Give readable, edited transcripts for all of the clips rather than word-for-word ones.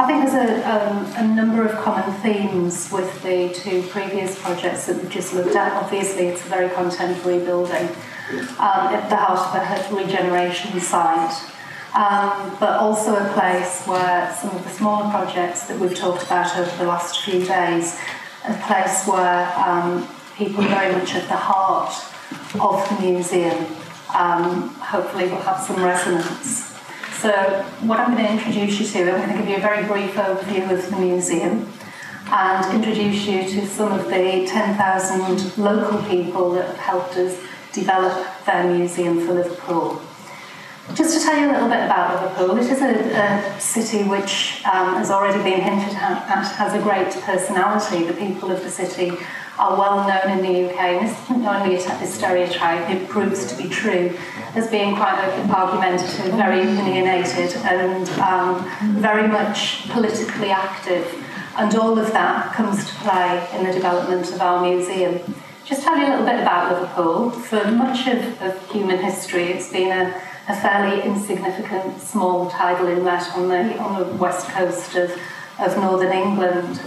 think there's a number of common themes with the two previous projects that we've just looked at. Obviously, it's a very contemporary building at the heart of a regeneration site, but also a place where some of the smaller projects that we've talked about over the last few days, a place where people are very much at the heart of the museum, hopefully will have some resonance. So what I'm going to introduce you to, I'm going to give you a very brief overview of the museum and introduce you to some of the 10,000 local people that have helped us develop their museum for Liverpool. Just to tell you a little bit about Liverpool, it is a city which has already been hinted at, has a great personality. The people of the city are well known in the UK, and this isn't only a stereotype, it proves to be true, as being quite argumentative, very opinionated, and very much politically active. And all of that comes to play in the development of our museum. Just tell you a little bit about Liverpool. For much of human history, it's been a fairly insignificant small tidal inlet on the west coast of northern England.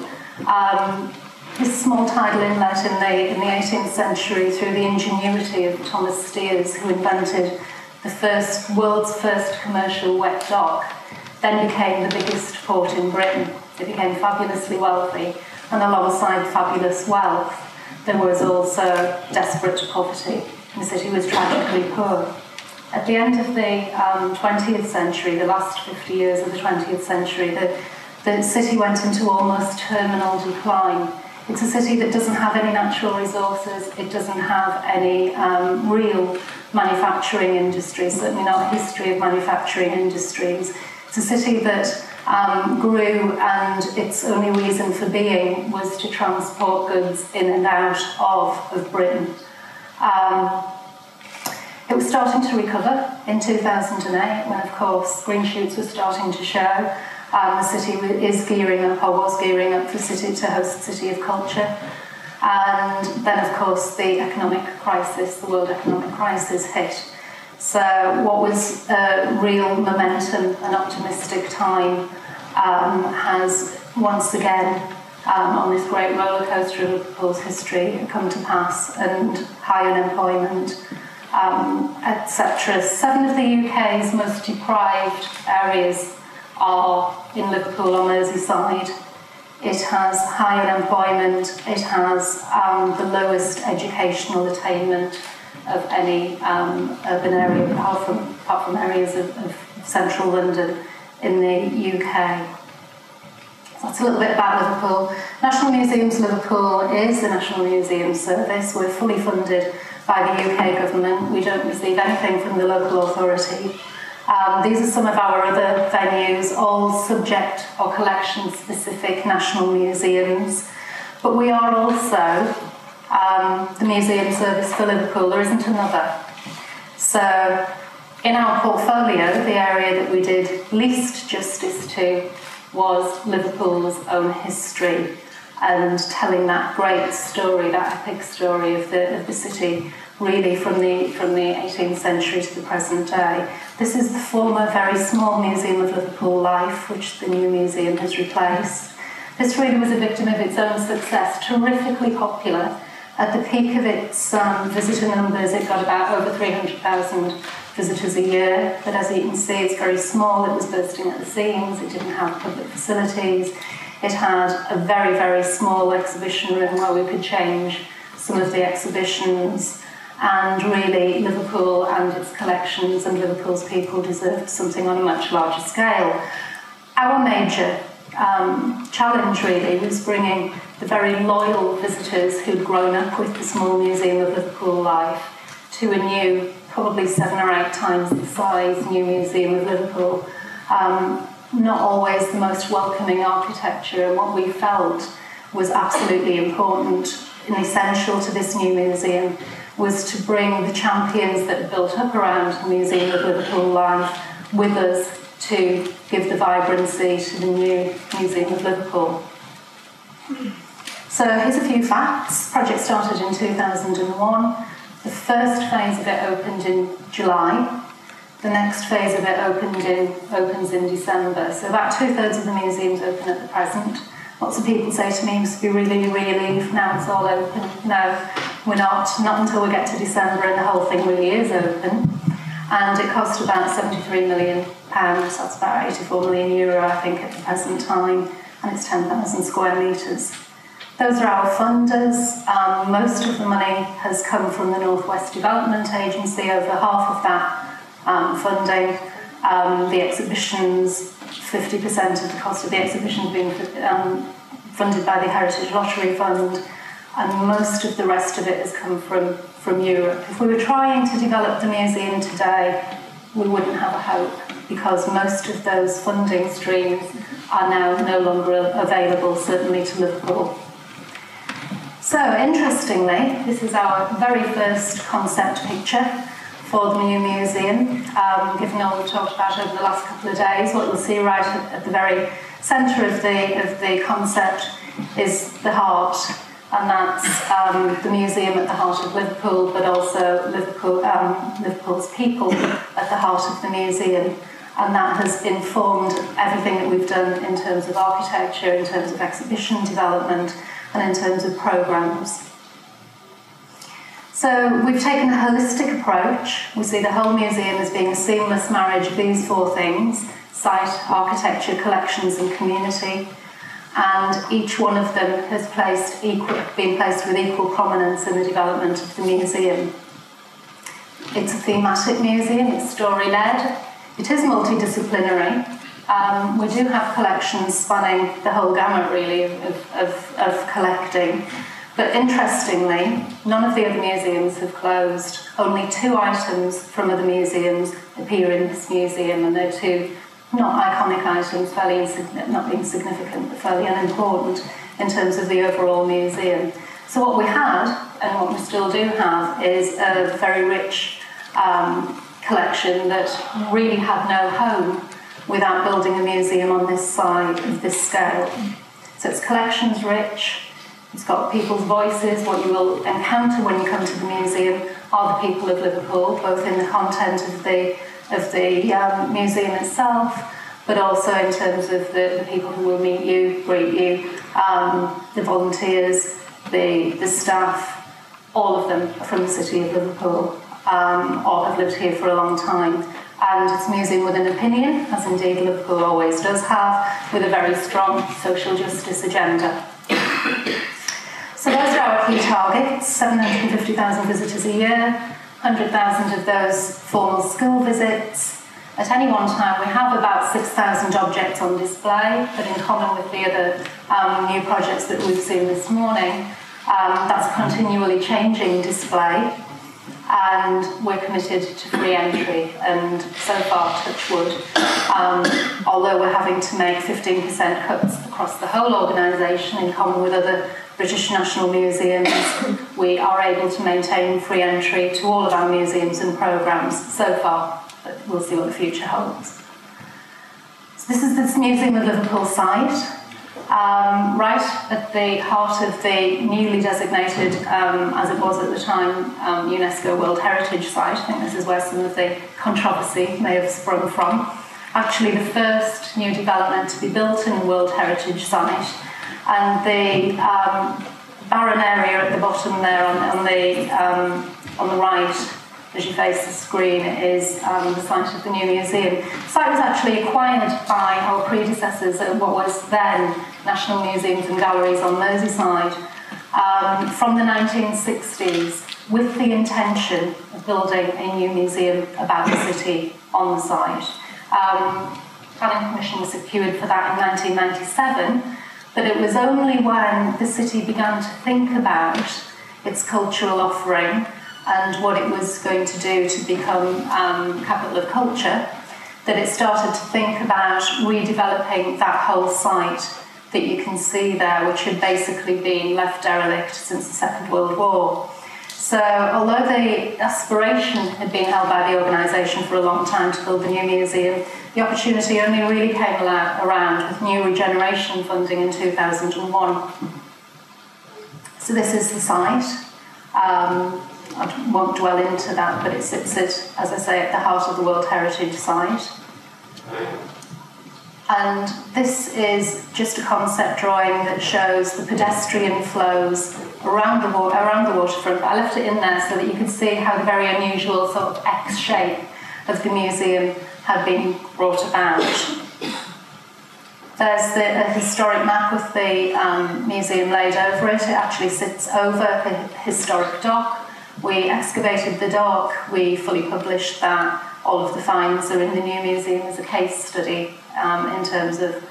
This small tidal inlet in the 18th century, through the ingenuity of Thomas Steers, who invented the world's first commercial wet dock, then became the biggest port in Britain. It became fabulously wealthy, and alongside fabulous wealth, there was also desperate poverty. The city was tragically poor. At the end of the 20th century, the last 50 years of the 20th century, the city went into almost terminal decline. It's a city that doesn't have any natural resources, it doesn't have any real manufacturing industries, certainly not a history of manufacturing industries. It's a city that grew, and its only reason for being was to transport goods in and out of Britain. It was starting to recover in 2008 when, of course, green shoots were starting to show. The city is gearing up, or was gearing up, to host City of Culture. And then, of course, the economic crisis, the world economic crisis hit. So what was real momentum and optimistic time has once again, on this great roller coaster of Liverpool's history, come to pass, and high unemployment, etc. 7 of the UK's most deprived areas are in Liverpool or Merseyside. It has high unemployment, it has the lowest educational attainment of any urban area, apart from areas of central London in the UK. So that's a little bit about Liverpool. National Museums Liverpool is the National Museum Service. We're fully funded by the UK government. We don't receive anything from the local authority. These are some of our other venues, all subject or collection-specific national museums. But we are also the Museum Service for Liverpool. There isn't another. So in our portfolio, the area that we did least justice to was Liverpool's own history, and telling that great story, that epic story of the city, really from the 18th century to the present day. This is the former very small Museum of Liverpool Life, which the new museum has replaced. This really was a victim of its own success, terrifically popular. At the peak of its visitor numbers, it got about over 300,000 visitors a year, but as you can see, it's very small. It was bursting at the seams, it didn't have public facilities. It had a very, very small exhibition room where we could change some of the exhibitions, and really Liverpool and its collections and Liverpool's people deserved something on a much larger scale. Our major challenge really was bringing the very loyal visitors who'd grown up with the small Museum of Liverpool Life to a new, probably 7 or 8 times the size, new Museum of Liverpool. Not always the most welcoming architecture, and what we felt was absolutely important and essential to this new museum was to bring the champions that built up around the Museum of Liverpool Life with us to give the vibrancy to the new Museum of Liverpool. So here's a few facts. The project started in 2001. The first phase of it opened in July. The next phase of it opens in December. So about 2/3 of the museum's open at the present. Lots of people say to me, you must be really relieved now it's all open. No, we're not until we get to December and the whole thing really is open. And it cost about £73 million, that's about €84 million, I think, at the present time, and it's 10,000 square metres. Those are our funders. Most of the money has come from the North West Development Agency, over half of that funding. The exhibitions, 50% of the cost of the exhibitions being funded by the Heritage Lottery Fund, and most of the rest of it has come from Europe. If we were trying to develop the museum today, we wouldn't have a hope, because most of those funding streams are now no longer available, certainly to Liverpool. So, interestingly, this is our very first concept picture for the new museum. Given all we've talked about over the last couple of days, what you'll see right at the very centre of the concept is the heart, and that's the museum at the heart of Liverpool, but also Liverpool's people at the heart of the museum. And that has informed everything that we've done in terms of architecture, in terms of exhibition development, and in terms of programmes. So we've taken a holistic approach. We see the whole museum as being a seamless marriage of these four things: site, architecture, collections and community. And each one of them has been placed with equal prominence in the development of the museum. It's a thematic museum, it's story-led, it is multidisciplinary. We do have collections spanning the whole gamut, really, of collecting. But interestingly, none of the other museums have closed. Only 2 items from other museums appear in this museum, and they're 2 not iconic items, not insignificant, but fairly unimportant in terms of the overall museum. So what we had, and what we still do have, is a very rich collection that really had no home without building a museum on this side of this scale. So it's collections rich, it's got people's voices. What you will encounter when you come to the museum are the people of Liverpool, both in the content of the museum itself, but also in terms of the people who will meet you, greet you, the volunteers, the staff. All of them are from the city of Liverpool, or have lived here for a long time. And it's a museum with an opinion, as indeed Liverpool always does have, with a very strong social justice agenda. So those are our key targets: 750,000 visitors a year, 100,000 of those formal school visits. At any one time, we have about 6,000 objects on display, but in common with the other new projects that we've seen this morning, that's a continually changing display, and we're committed to free entry. And so far, touch wood, although we're having to make 15% cuts across the whole organisation in common with other British national museums, we are able to maintain free entry to all of our museums and programmes so far, but we'll see what the future holds. So this is this Museum of Liverpool site, right at the heart of the newly designated, as it was at the time, UNESCO World Heritage Site. I think this is where some of the controversy may have sprung from. Actually, the first new development to be built in a World Heritage Site. And the barren area at the bottom there on the right, as you face the screen, is the site of the new museum. The site was actually acquired by our predecessors at what was then National Museums and Galleries on Merseyside from the 1960s, with the intention of building a new museum about the city on the site. Planning permission was secured for that in 1997. But it was only when the city began to think about its cultural offering and what it was going to do to become capital of culture that it started to think about redeveloping that whole site that you can see there, which had basically been left derelict since the Second World War. So although the aspiration had been held by the organisation for a long time to build the new museum, the opportunity only really came around with new regeneration funding in 2001. So this is the site. I won't dwell into that, but it sits, as I say, at the heart of the World Heritage Site. And this is just a concept drawing that shows the pedestrian flows around the waterfront. I left it in there so that you could see how the very unusual sort of X shape of the museum had been brought about. There's a historic map with the museum laid over it. It actually sits over the historic dock. We excavated the dock. We fully published that. All of the finds are in the new museum as a case study in terms of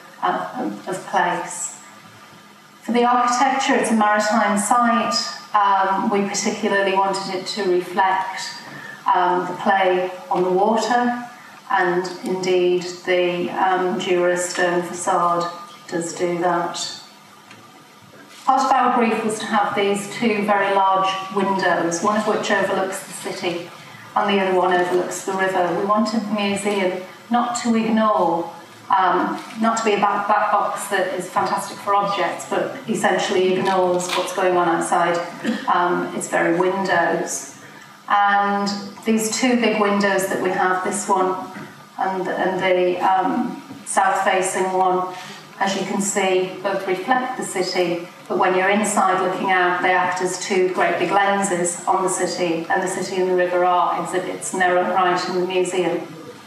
place. For the architecture, it's a maritime site. We particularly wanted it to reflect the play on the water, and indeed the Jura stone facade does do that. Part of our brief was to have these two very large windows, one of which overlooks the city and the other one overlooks the river. We wanted the museum not to ignore, not to be a black box that is fantastic for objects, but essentially ignores what's going on outside its very windows. And these two big windows that we have, this one and the south-facing one, as you can see, both reflect the city, but when you're inside looking out, they act as two great big lenses on the city, and the city and the river are exhibits in their own right in the museum.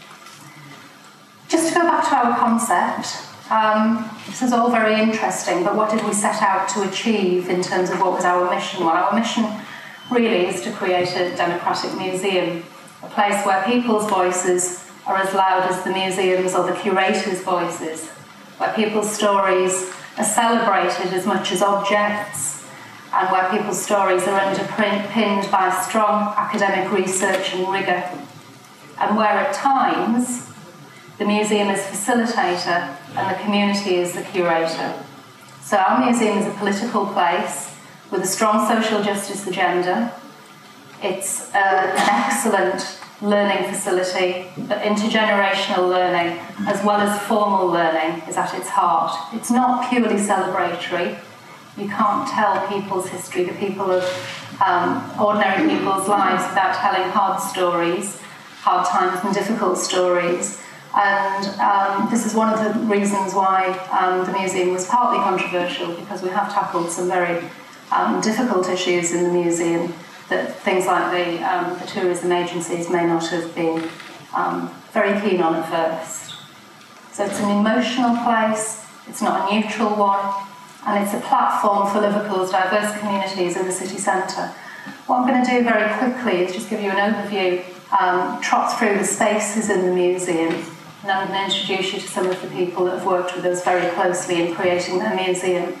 Just to go back to our concept, this is all very interesting, but what did we set out to achieve in terms of what was our mission? Well, our mission really is to create a democratic museum, a place where people's voices are as loud as the museum's or the curator's voices, where people's stories are celebrated as much as objects, and where people's stories are underpinned by strong academic research and rigour, and where at times the museum is facilitator and the community is the curator. So our museum is a political place with a strong social justice agenda. It's an excellent learning facility, but intergenerational learning as well as formal learning is at its heart. It's not purely celebratory. You can't tell people's history, the people of ordinary people's lives, without telling hard stories, hard times and difficult stories. And this is one of the reasons why the museum was partly controversial, because we have tackled some very difficult issues in the museum that things like the tourism agencies may not have been very keen on at first. So it's an emotional place, it's not a neutral one, and it's a platform for Liverpool's diverse communities in the city centre. What I'm going to do very quickly is just give you an overview, trot through the spaces in the museum, and then I'm going to introduce you to some of the people that have worked with us very closely in creating their museum.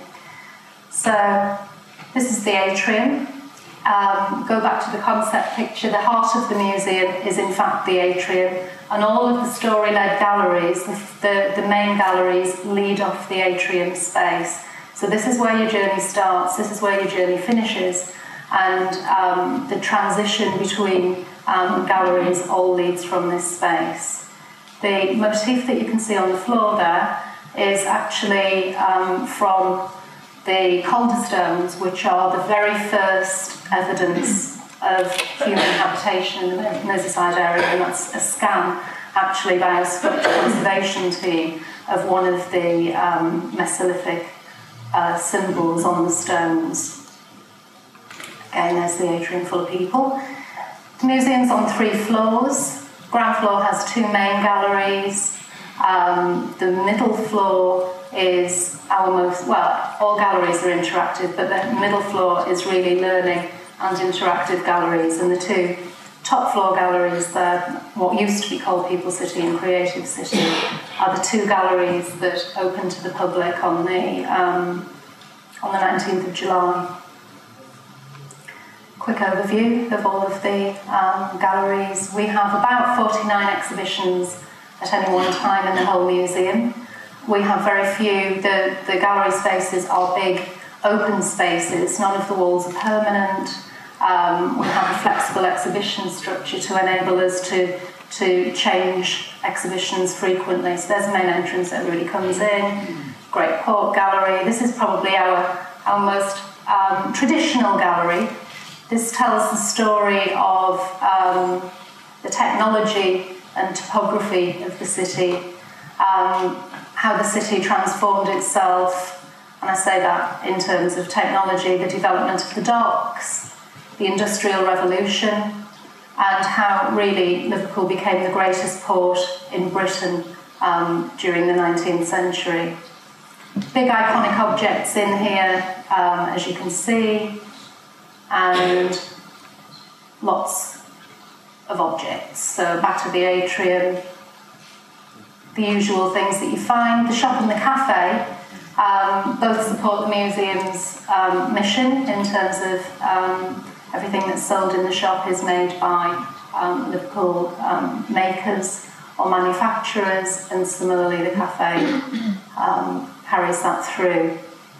So this is the atrium. Go back to the concept picture. The heart of the museum is in fact the atrium, and all of the story-led galleries, the main galleries, lead off the atrium space. So this is where your journey starts, this is where your journey finishes, and the transition between galleries all leads from this space. The motif that you can see on the floor there is actually from the calderstones, which are the very first evidence of human habitation in the Merseyside area, and that's a scan actually by a sculpture conservation team of one of the Mesolithic symbols on the stones. Again, there's the atrium full of people. The museum's on 3 floors. Ground floor has 2 main galleries. The middle floor is our most, well, all galleries are interactive, but the middle floor is really learning and interactive galleries, and the 2 top floor galleries, what used to be called People City and Creative City, are the 2 galleries that open to the public on the 19th of July. Quick overview of all of the galleries. We have about 49 exhibitions at any one time in the whole museum. We have very few, the gallery spaces are big open spaces, none of the walls are permanent. We have a flexible exhibition structure to enable us to change exhibitions frequently. So there's the main entrance that really comes in. Great Port Gallery. This is probably our most traditional gallery. This tells the story of the technology and topography of the city, how the city transformed itself, and I say that in terms of technology, the development of the docks, the Industrial Revolution, and how really Liverpool became the greatest port in Britain during the 19th century. Big iconic objects in here, as you can see, and lots of objects. So back to the atrium, the usual things that you find. The shop and the cafe both support the museum's mission in terms of everything that's sold in the shop is made by Liverpool makers or manufacturers, and similarly the cafe carries that through.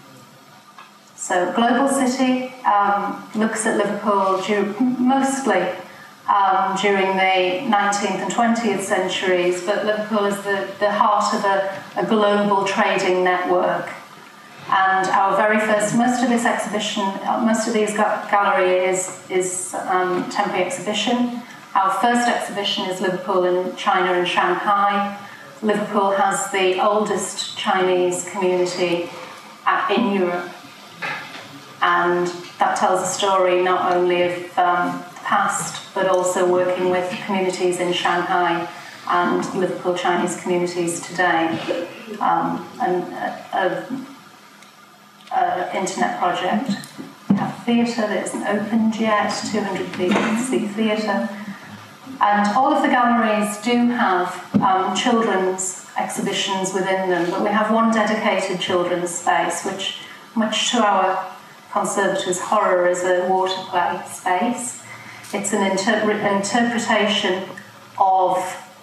So Global City looks at Liverpool mostly during the 19th and 20th centuries, but Liverpool is the heart of a global trading network. And our very first, most of this exhibition, most of these gallery is temporary exhibition. Our first exhibition is Liverpool in China and Shanghai. Liverpool has the oldest Chinese community in Europe. And that tells a story not only of the past, but also working with communities in Shanghai and Liverpool Chinese communities today. Internet project. We have a theatre that isn't opened yet, 200-seat theatre. And all of the galleries do have children's exhibitions within them, but we have one dedicated children's space, which, much to our conservators' horror, is a water play space. It's an interpretation of,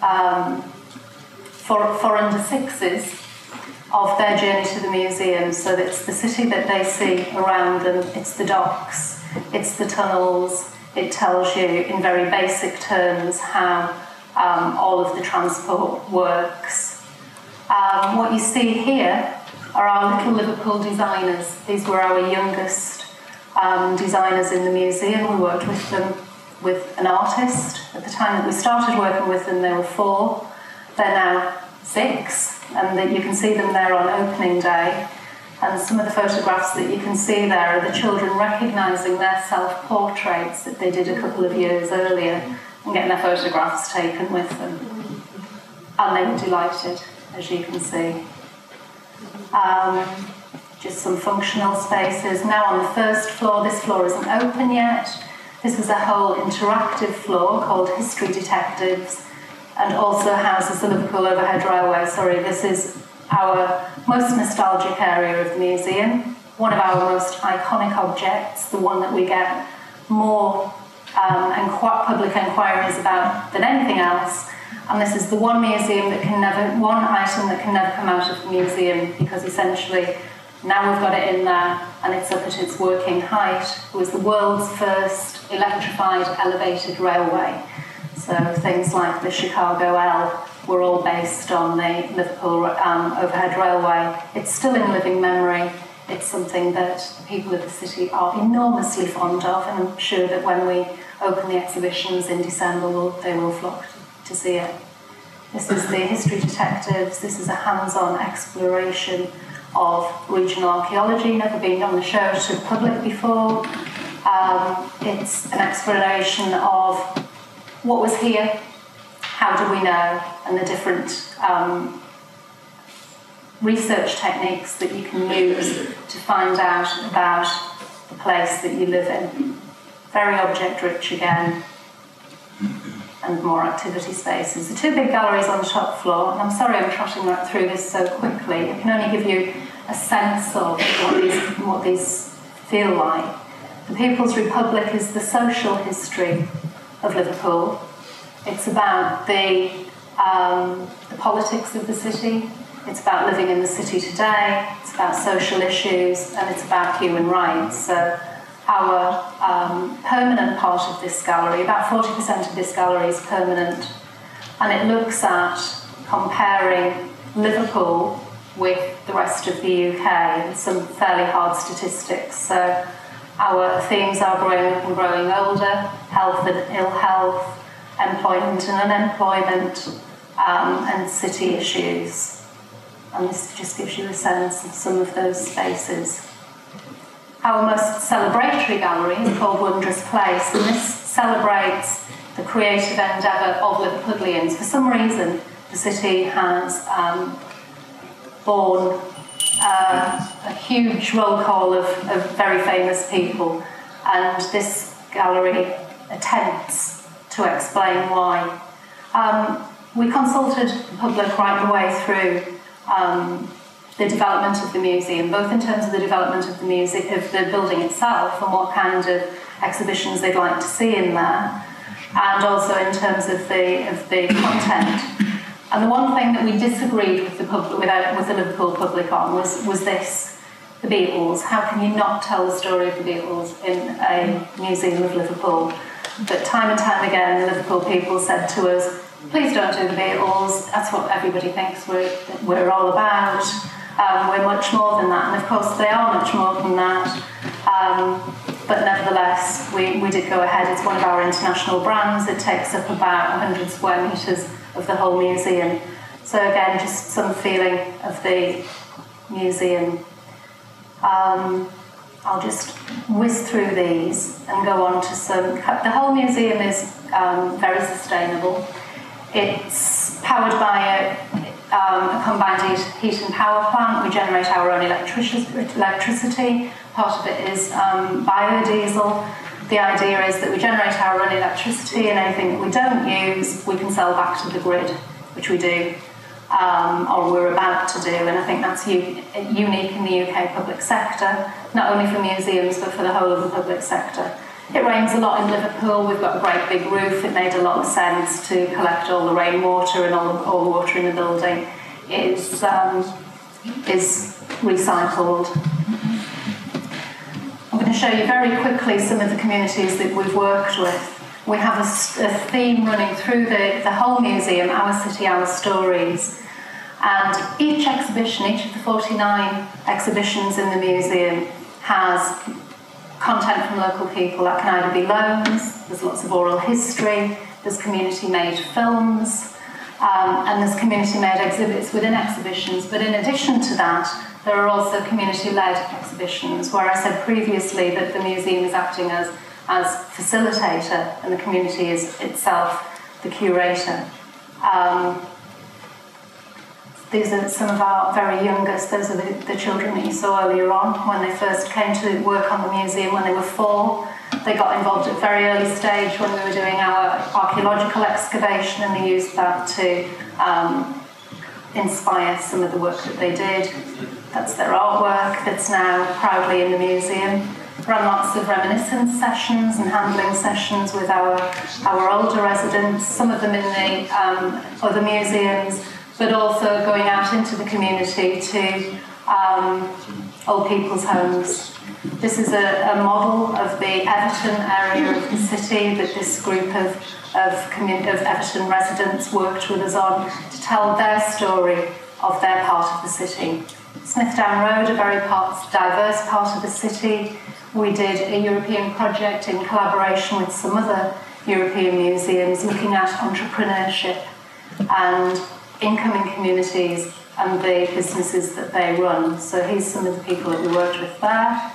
for under sixes, of their journey to the museum. So it's the city that they see around them, it's the docks, it's the tunnels. It tells you in very basic terms how all of the transport works. What you see here are our little Liverpool designers. These were our youngest designers in the museum. We worked with them with an artist. At the time that we started working with them, they were 4. They're now 6, and that you can see them there on opening day. And some of the photographs that you can see there are the children recognising their self-portraits that they did a couple of years earlier and getting their photographs taken with them. And they were delighted, as you can see. Just some functional spaces. Now on the first floor, this floor isn't open yet. This is a whole interactive floor called History Detectives, and also houses the Liverpool Overhead Railway. Sorry, this is our most nostalgic area of the museum, one of our most iconic objects, the one that we get more public enquiries about than anything else. And this is the one item that can never come out of the museum, because essentially now we've got it in there and it's up at its working height. It was the world's first electrified elevated railway. So things like the Chicago L were all based on the Liverpool Overhead Railway. It's still in living memory. It's something that the people of the city are enormously fond of, and I'm sure that when we open the exhibitions in December, they will flock to see it. This is the History Detectives. This is a hands-on exploration of regional archaeology, never been on the show to the public before. It's an exploration of what was here, how do we know, and the different research techniques that you can use to find out about the place that you live in. Very object-rich again, and more activity spaces. The 2 big galleries on the top floor, and I'm sorry I'm trotting right through this so quickly. I can only give you a sense of what these feel like. The People's Republic is the social history of Liverpool. It's about the politics of the city. It's about living in the city today. It's about social issues, and it's about human rights. So our permanent part of this gallery, about 40% of this gallery is permanent, and it looks at comparing Liverpool with the rest of the UK, and some fairly hard statistics. So Our themes are growing up and growing older, health and ill health, employment and unemployment, and city issues. And this just gives you a sense of some of those spaces. Our most celebratory gallery is called Wondrous Place, and this celebrates the creative endeavour of Liverpudlians. For some reason, the city has borne a huge roll call of very famous people, and this gallery attempts to explain why. We consulted the public right the way through the development of the museum, both in terms of the development of the building itself and what kind of exhibitions they'd like to see in there, and also in terms of the content. And the one thing that we disagreed with the Liverpool public on was this: the Beatles. How can you not tell the story of the Beatles in a Museum of Liverpool? But time and time again, the Liverpool people said to us, please don't do the Beatles, that's what everybody thinks we're all about. We're much more than that, and of course they are much more than that. But nevertheless, we did go ahead. It's one of our international brands. It takes up about 100 square metres of the whole museum. So again, just some feeling of the museum. I'll just whiz through these and go on to some. The whole museum is very sustainable. It's powered by a combined heat and power plant. We generate our own electricity. Part of it is biodiesel. The idea is that we generate our own electricity, and anything that we don't use, we can sell back to the grid, which we do, or we're about to do, and I think that's unique in the UK public sector, not only for museums, but for the whole of the public sector. It rains a lot in Liverpool. We've got a great big roof. It made a lot of sense to collect all the rainwater, and all the water in the building is recycled. I'm going to show you very quickly some of the communities that we've worked with. We have a theme running through the whole museum: our city, our stories. And each exhibition, each of the 49 exhibitions in the museum, has content from local people. That can either be loans, there's lots of oral history, there's community-made films, and there's community-made exhibits within exhibitions. But in addition to that, there are also community-led exhibitions, where I said previously that the museum is acting as facilitator and the community is itself the curator. These are some of our very youngest. Those are the children that you saw earlier on when they first came to work on the museum when they were 4. They got involved at a very early stage when we were doing our archaeological excavation, and they used that to inspire some of the work that they did. That's their artwork that's now proudly in the museum. Ran lots of reminiscence sessions and handling sessions with our older residents, some of them in the other museums, but also going out into the community to old people's homes. This is a model of the Everton area of the city that this group of Everton residents worked with us on to tell their story of their part of the city. Smithdown Road, a very diverse part of the city. We did a European project in collaboration with some other European museums looking at entrepreneurship and incoming communities and the businesses that they run. So here's some of the people that we worked with there.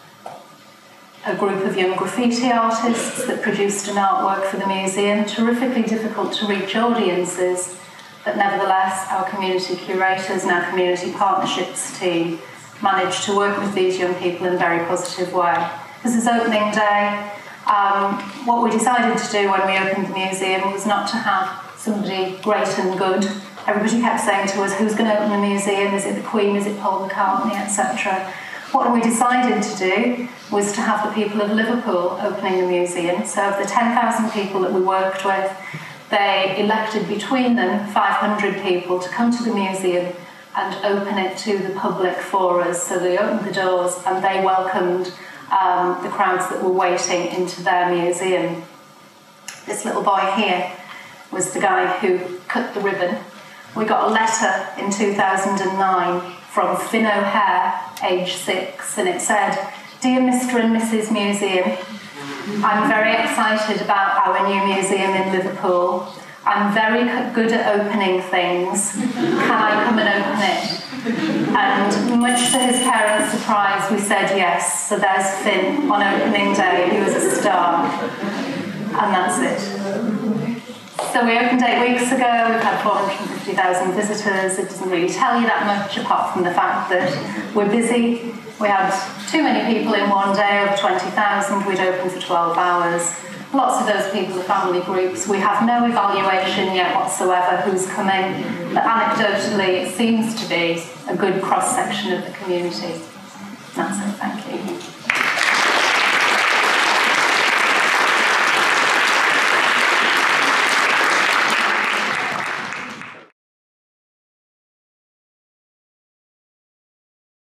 A group of young graffiti artists that produced an artwork for the museum, terrifically difficult to reach audiences, but nevertheless our community curators and our community partnerships team managed to work with these young people in a very positive way. This is opening day. What we decided to do when we opened the museum was not to have somebody great and good. Everybody kept saying to us, who's going to open the museum? Is it the Queen? Is it Paul McCartney, etc.? What we decided to do was to have the people of Liverpool opening the museum. So of the 10,000 people that we worked with, they elected between them 500 people to come to the museum and open it to the public for us. So they opened the doors and they welcomed the crowds that were waiting into their museum. This little boy here was the guy who cut the ribbon. We got a letter in 2009 from Finn O'Hare, age 6, and it said, Dear Mr. and Mrs. Museum, I'm very excited about our new museum in Liverpool. I'm very good at opening things. Can I come and open it? And much to his parents' surprise, we said yes. So there's Finn on opening day. He was a star. And that's it. So we opened 8 weeks ago. We've had 450,000 visitors. It doesn't really tell you that much, apart from the fact that we're busy. We had too many people in one day, over 20,000. We'd open for 12 hours. Lots of those people are family groups. We have no evaluation yet whatsoever who's coming, but anecdotally it seems to be a good cross-section of the community. That's it, thank you.